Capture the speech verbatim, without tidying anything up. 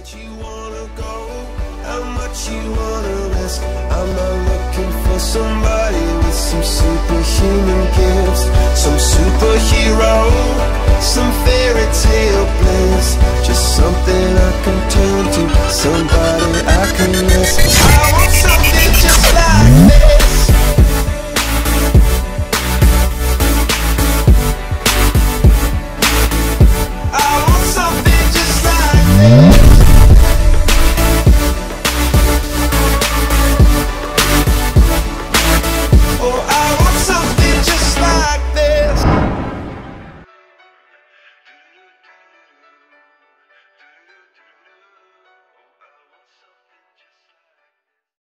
You wanna go, how much you wanna risk? I'm not looking for somebody with some superhuman gifts, some superhero, some fairy tale bliss, just something I can turn to, somebody